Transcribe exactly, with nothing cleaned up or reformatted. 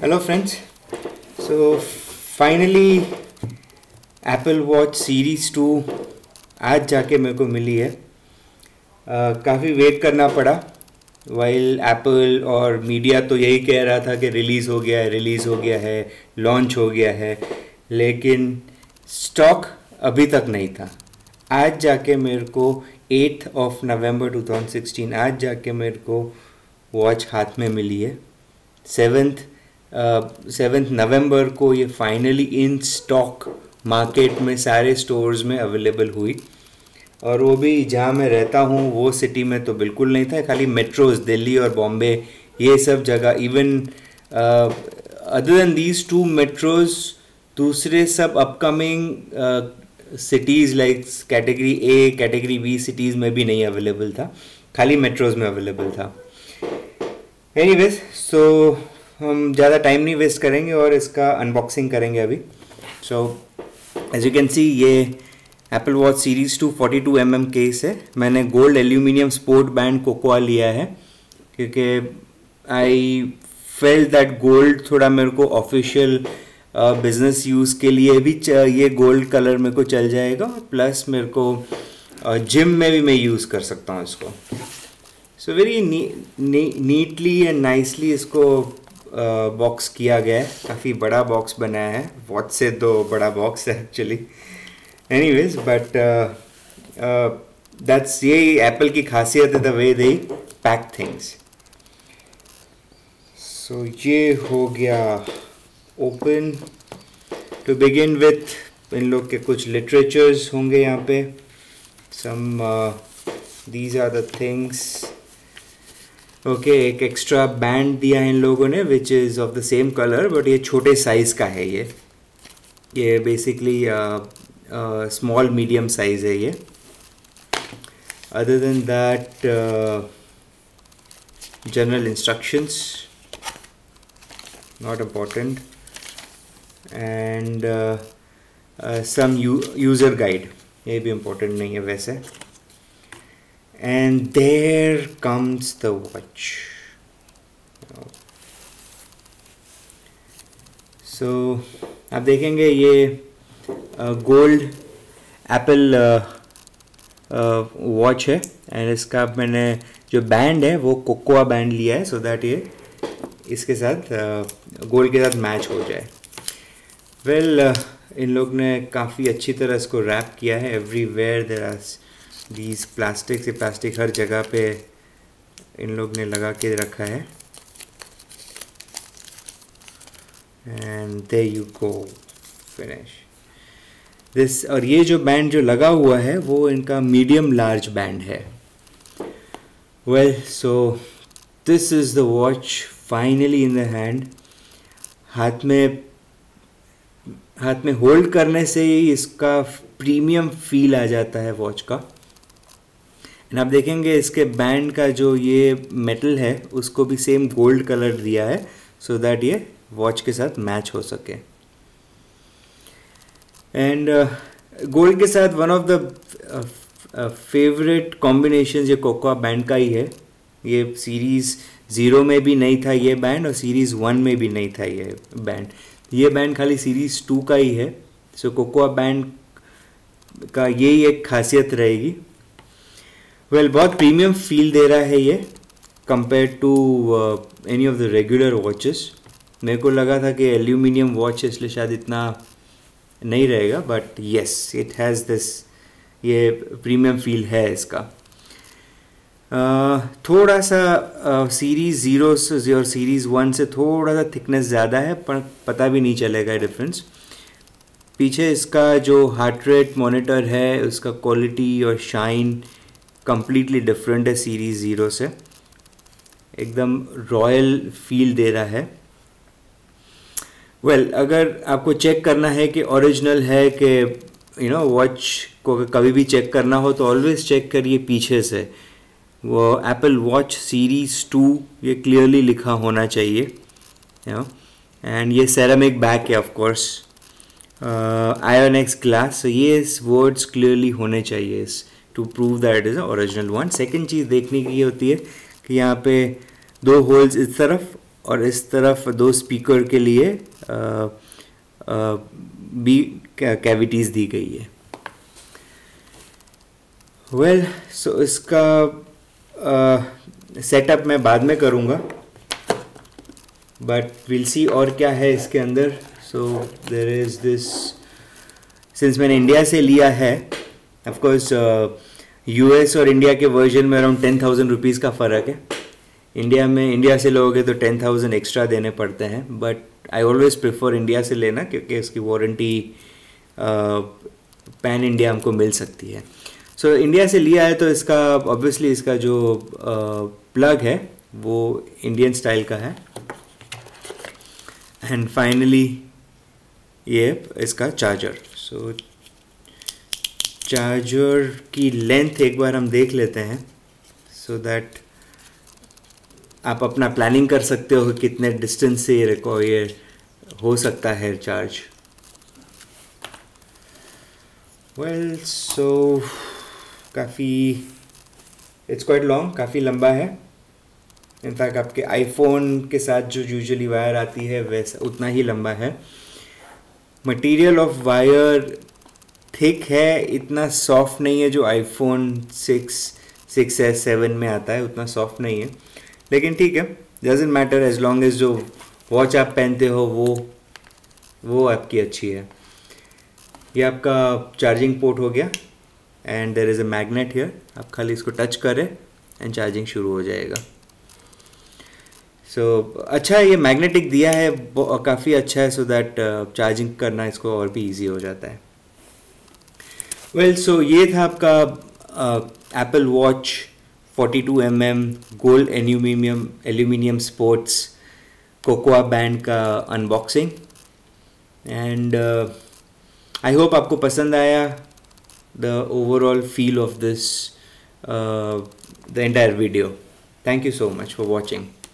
Hello friends, so finally Apple Watch series two आज जाके मेरे को मिली है। uh, काफ़ी वेट करना पड़ा। वाइल एप्पल और मीडिया तो यही कह रहा था कि रिलीज़ हो गया है रिलीज़ हो गया है लॉन्च हो गया है, लेकिन स्टॉक अभी तक नहीं था। आज जाके मेरे को eighth of November two thousand sixteen आज जाके मेरे को वॉच हाथ में मिली है। सेवेंथ सेवेंथ नवंबर को ये फाइनली इन स्टॉक मार्केट में सारे स्टोर्स में अवेलेबल हुई, और वो भी जहाँ मैं रहता हूँ वो सिटी में तो बिल्कुल नहीं था। खाली मेट्रोज दिल्ली और बॉम्बे ये सब जगह, even other than these two metros दूसरे सब upcoming cities like category A category B cities में भी नहीं अवेलेबल था, खाली मेट्रोज में अवेलेबल था। एनीवेज, सो हम ज़्यादा टाइम नहीं वेस्ट करेंगे और इसका अनबॉक्सिंग करेंगे अभी। So as you can see ये Apple Watch series two forty two M M case है। मैंने gold aluminium sport band cocoa लिया है क्योंकि आई फेल्ट दैट गोल्ड थोड़ा मेरे को ऑफिशियल बिजनेस यूज़ के लिए भी ये गोल्ड कलर मेरे को चल जाएगा, प्लस मेरे को जिम uh, में भी मैं यूज़ कर सकता हूँ इसको। So very neatly and nicely इसको बॉक्स uh, किया गया है। काफ़ी बड़ा बॉक्स बनाया है, वॉच से दो बड़ा बॉक्स है एक्चुअली। एनीवेज, बट दैट्स ये एप्पल की खासियत है, the way they pack things. So ये हो गया ओपन। टू बिगिन विथ इन लोग के कुछ लिटरेचर्स होंगे यहाँ पे। Some these are the things. Okay, एक एक्स्ट्रा बैंड दिया है इन लोगों ने which is of the same colour, but ये छोटे साइज़ का है। ये ये बेसिकली स्मॉल मीडियम साइज़ है ये। Other than that general instructions not important, and some user guide, ये भी इम्पोर्टेंट नहीं है वैसे। And there comes the watch. So आप देखेंगे ये गोल्ड एप्पल वॉच है, एंड इसका मैंने जो बैंड है वो कोकोआ बैंड लिया है सो दैट ये इसके साथ गोल्ड uh, के साथ मैच हो जाए। वेल well, uh, इन लोग ने काफ़ी अच्छी तरह इसको रैप किया है। Everywhere there are these plastic से प्लास्टिक हर जगह पे इन लोग ने लगा के रखा है। And there you go, finish this. और ये जो बैंड जो लगा हुआ है वो इनका मीडियम लार्ज बैंड है। Well, so this is the watch finally in the hand. हाथ में हाथ में होल्ड करने से ही इसका प्रीमियम फील आ जाता है वॉच का। एंड आप देखेंगे इसके बैंड का जो ये मेटल है उसको भी सेम गोल्ड कलर दिया है सो दैट ये वॉच के साथ मैच हो सके। एंड गोल्ड के साथ one of the favourite combination ये कोकोआ बैंड का ही है। ये सीरीज़ ज़ीरो में भी नहीं था ये बैंड, और सीरीज़ वन में भी नहीं था ये बैंड। ये बैंड खाली सीरीज़ टू का ही है। सो कोकोआ बैंड का यही एक खासियत रहेगी। वेल well, बहुत प्रीमियम फील दे रहा है ये compare to any of the regular watches. मेरे को लगा था कि एल्यूमिनियम वॉच है इसलिए शायद इतना नहीं रहेगा, but yes it has this, ये प्रीमियम फील है इसका। uh, थोड़ा सा सीरीज़ ज़ीरो से और सीरीज़ वन से थोड़ा सा थिकनेस ज़्यादा है, पर पता भी नहीं चलेगा डिफरेंस। पीछे इसका जो हार्ट रेट मॉनिटर है उसका क्वालिटी और शाइन कंप्लीटली डिफरेंट है सीरीज़ ज़ीरो से। एकदम रॉयल फील दे रहा है। वेल well, अगर आपको चेक करना है कि ओरिजिनल है कि यू नो वॉच को कभी भी चेक करना हो तो ऑलवेज चेक करिए पीछे से। वो एप्पल वॉच सीरीज़ टू ये क्लियरली लिखा होना चाहिए, यू नो। एंड ये सेरामिक बैक है of course, iron X glass, so ये वर्ड्स क्लियरली होने चाहिए इस to prove that it is original one. Second चीज़ देखने की ये होती है कि यहाँ पे दो होल्स इस तरफ और इस तरफ दो स्पीकर के लिए आ, आ, भी कैविटीज़ दी गई है। वेल well, सो so इसका सेटअप uh, मैं बाद में करूँगा, बट विल सी और क्या है इसके अंदर। So there is this, since मैंने इंडिया से लिया है, ऑफ कोर्स यूएस और इंडिया के वर्जन में अराउंड टेन थाउजेंड रुपीज़ का फ़र्क है। इंडिया में इंडिया से लोगे तो टेन थाउजेंड एक्स्ट्रा देने पड़ते हैं, but I always prefer India से लेना, क्योंकि इसकी वारंटी पैन इंडिया हमको मिल सकती है। सो so, इंडिया से लिया है तो इसका ऑब्वियसली इसका जो प्लग uh, है वो इंडियन स्टाइल का है। एंड फाइनली ये इसका चार्जर। सो so, चार्जर की लेंथ एक बार हम देख लेते हैं, सो so दैट आप अपना प्लानिंग कर सकते हो कि कितने डिस्टेंस से ये रिक्वायर हो सकता है चार्ज। वेल सो काफ़ी इट्स क्वाइट लॉन्ग, काफ़ी लंबा है। इनफैक्ट आपके आईफोन के साथ जो यूजुअली वायर आती है वैसा उतना ही लंबा है। मटेरियल ऑफ वायर थिक है, इतना सॉफ्ट नहीं है जो iPhone six six S seven में आता है, उतना सॉफ्ट नहीं है, लेकिन ठीक है, doesn't matter as long as जो वॉच आप पहनते हो वो वो आपकी अच्छी है। ये आपका चार्जिंग पोर्ट हो गया and there is a magnet here, आप खाली इसको टच करें एंड चार्जिंग शुरू हो जाएगा। सो so, अच्छा ये मैग्नेटिक दिया है, काफ़ी अच्छा है, सो दैट चार्जिंग करना इसको और भी इजी हो जाता है। वेल well, सो so ये था आपका Apple Watch forty two M M gold aluminium aluminium sports cocoa band का अनबॉक्सिंग। एंड आई होप आपको पसंद आया the overall feel of this the entire video. Thank you so much for watching.